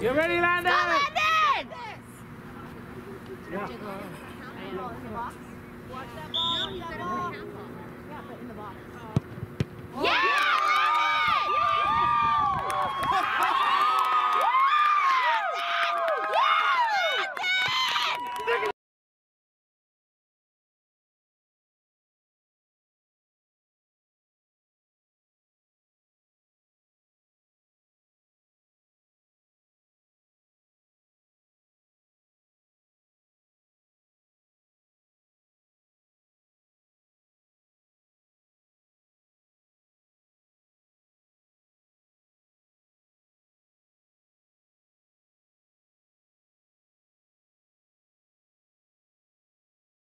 Get ready, Landon! Go, Landon! Yeah. Watch that ball. Yeah, but in the box. Yeah!